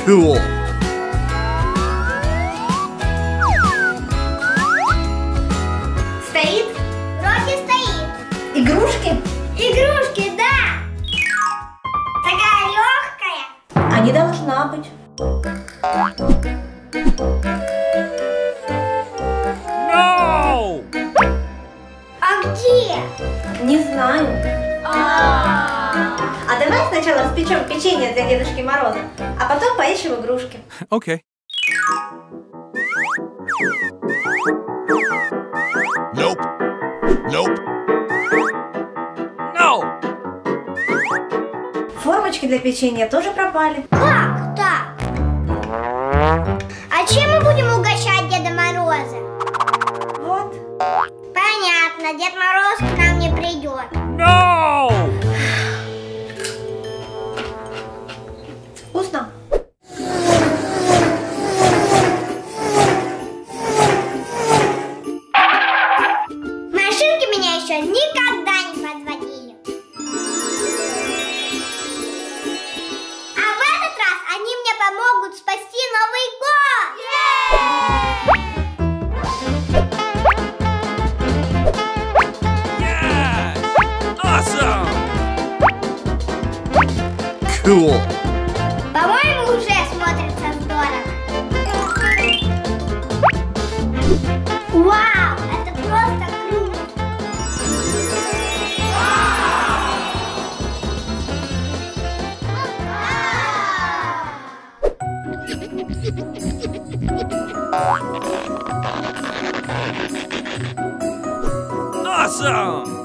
Cool. Стоит? Вроде стоит. Игрушки? Игрушки, да. Такая легкая. А не должна быть. No! А где? Не знаю. А давай сначала распечем печенье для Дедушки Мороза, а потом поищем игрушки. Okay. Nope. Nope. No! Формочки для печенья тоже пропали. Как так? А чем мы будем угощать Деда Мороза? Вот. Понятно, Дед Мороз к нам не придет. No! Вкусно? Машинки меня еще никогда не подводили. А в этот раз они мне помогут спасти Новый год. Yes! Awesome! Cool. По-моему, уже смотрится здорово. Вау, это просто круто. Awesome!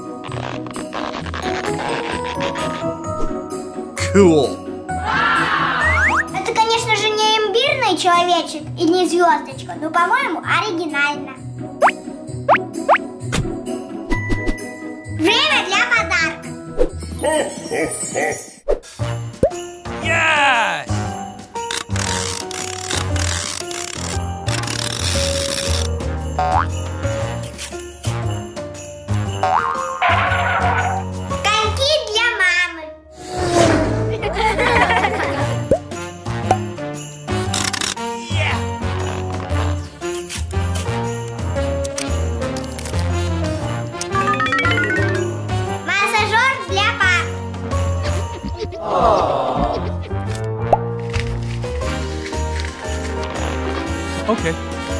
Cool. Это, конечно же, не имбирный человечек и не звездочка, но, по-моему, оригинально. Время для подарка. Yes! Коньки для мамы. Yeah! Массажер для папы. Okay.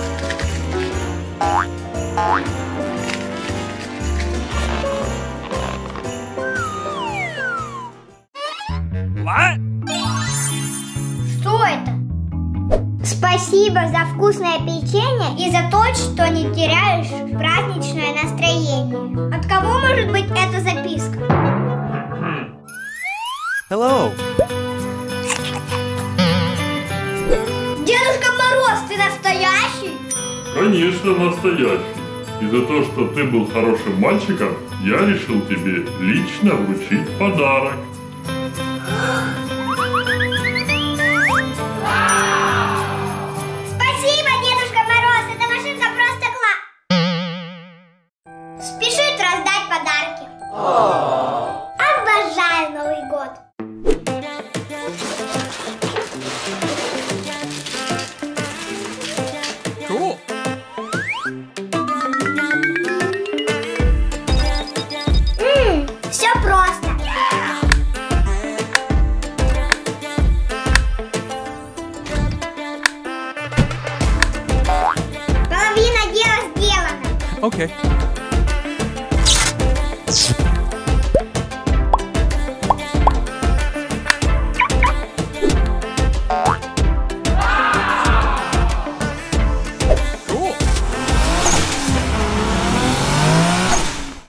What? Что это? Спасибо за вкусное печенье и за то, что не теряешь праздничное настроение. От кого может быть эта записка? Hello. Дедушка Мороз, ты настоящий? Конечно, настоящий. И за то, что ты был хорошим мальчиком, я решил тебе лично вручить подарок. Спасибо, Дедушка Мороз, эта машинка просто спешит раздать подарки. Обожаю Новый год. Cool. Все просто. Половина дела сделана. Okay.